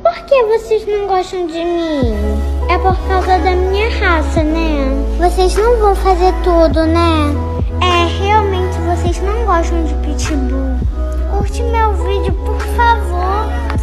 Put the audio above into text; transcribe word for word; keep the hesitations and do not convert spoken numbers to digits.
Por que vocês não gostam de mim? É por causa da minha raça, né? Vocês não vão fazer tudo, né? É, realmente vocês não gostam de pitbull. Curte meu vídeo, por favor.